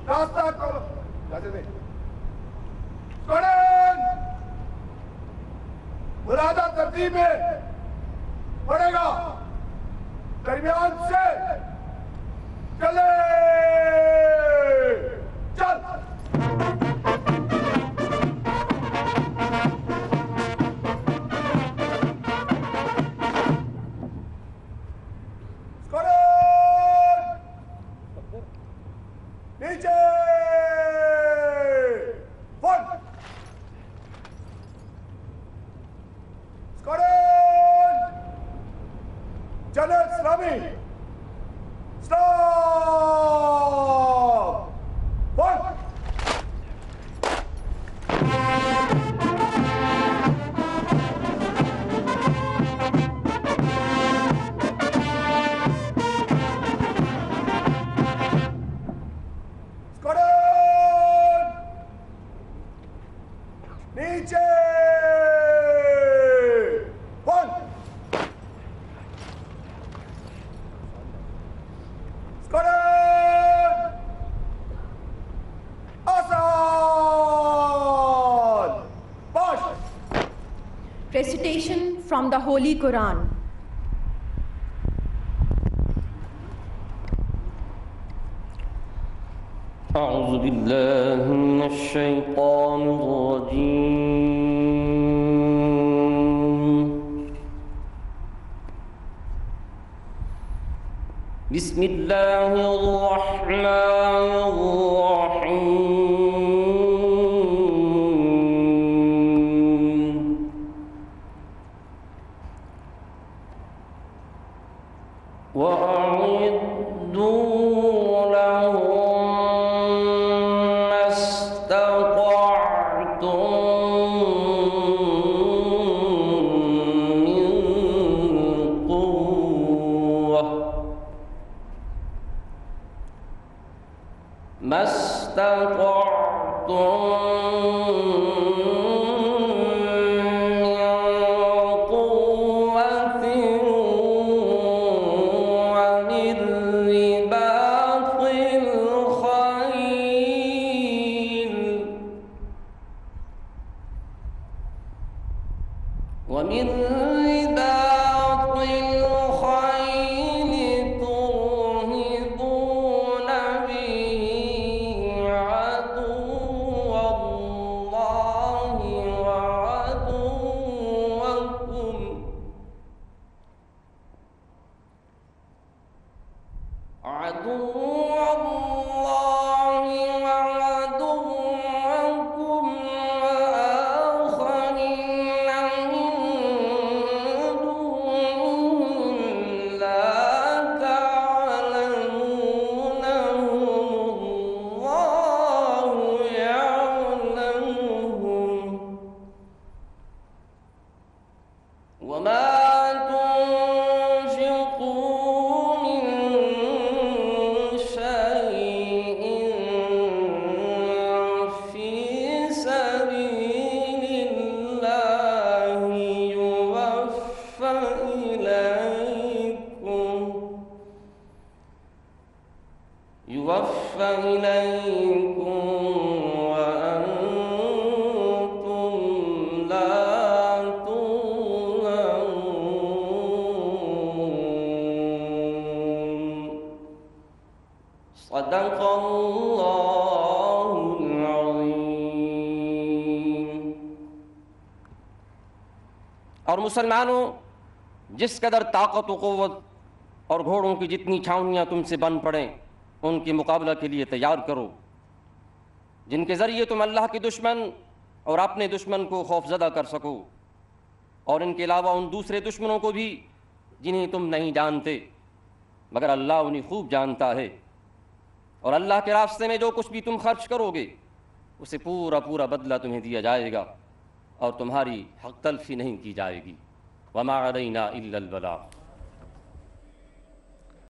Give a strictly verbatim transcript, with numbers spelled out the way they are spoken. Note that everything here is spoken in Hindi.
रास्ता खोलो। जाते दे। स्क्वाड्रन मुरादा तरतीब में पड़ेगा, दरमियान से चले। चल। नीचे वन। स्क्वाड्रन जनरल इस्लामी स्टॉप वन। नीचे वन। स्क्वाड्रन आसान पांच। Recitation from the Holy Quran. أعوذ بالله من الشيطان الرجيم. بسم الله الرحمن الرحيم. وأعدوا ما استطعتم من قوة ومن رباط الخيل ومن رباط الخيل ترهبون به عدو الله وعدوكم عدو الله وعدوكم وآخرين من دونهم لا تعلمونهم الله يعلمهم وما تنفقوا من شيء في سبيل الله يوفى إليكم يوفى إليكم وأنتم لا تظلمون. صدق الله العظيم. और मुसलमानों, जिस कदर ताकत व क़ुव्वत और घोड़ों की जितनी छावनियाँ तुमसे बन पड़ें, उनके मुकाबला के लिए तैयार करो, जिनके ज़रिए तुम अल्लाह के दुश्मन और अपने दुश्मन को खौफज़दा कर सको, और इनके अलावा उन दूसरे दुश्मनों को भी जिन्हें तुम नहीं जानते, मगर अल्लाह उन्हें खूब जानता है। और अल्लाह के रास्ते में जो कुछ भी तुम खर्च करोगे, उसे पूरा पूरा बदला तुम्हें दिया जाएगा और तुम्हारी हक़ तलफ़ी नहीं की जाएगी। वमा अलैना इल्लल बलाग़।